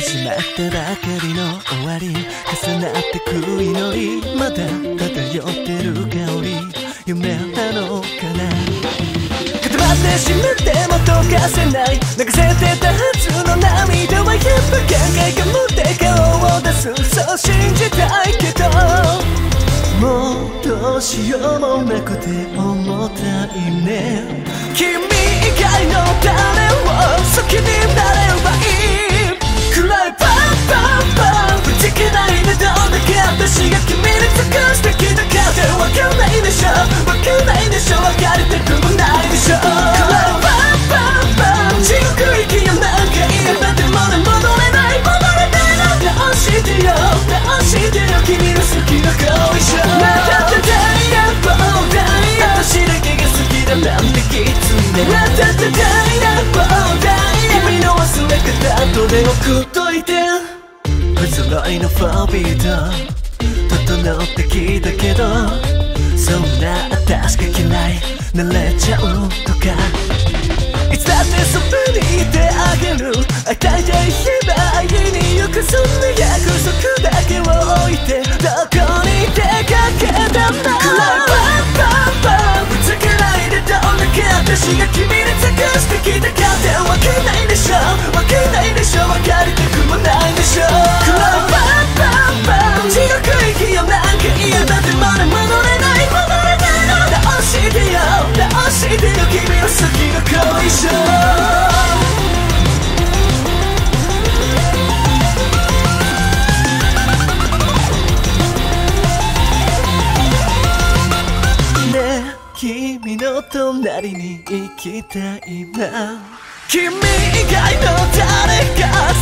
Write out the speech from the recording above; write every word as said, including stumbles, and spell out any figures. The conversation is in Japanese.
始まったばかりの終わり、重なってく祈り、まだ漂ってる香り、夢なのかな。固まってしまっても溶かせない、流せてたはずの涙はやっぱ限界かもって顔を出す、そう信じたいけど、もうどうしようもなくて重たいね。君以外の誰を好きになればいい、暗いパンパンパンぶちけないで、どんだけ私が君に尽くしてきたかってわかんないでしょ、わかんないでしょ、分かりたくもないでしょ。暗いパンパンパン地獄行きよ、なんか言えばでもね、戻れない戻れないの、直してよ直してよ、君の好きな後遺症。またただいや膨大、私だけが好きだなんてきついね。またただいや膨大、君の忘れ方後で送っといて。不揃いのフォービート整ってきたけど、そんな私が嫌い慣れちゃうとか、いつだってそばにいてあげる、会いたいと言えば会いに行く、そんな約束だけを置いてどこに出かけたんだ。暗いパンパンパンぶつけないで、どんだけ私が君に尽くしてきたかってわかんないでしょ、わかんないでしょ、わかりたくもないでしょ。暗いパンパンパン地獄行きよ、なんか言えばでもね、戻れない戻れないの、直してよ直してよ、君の好きな後遺症。君の隣に行きたいな、君以外の誰か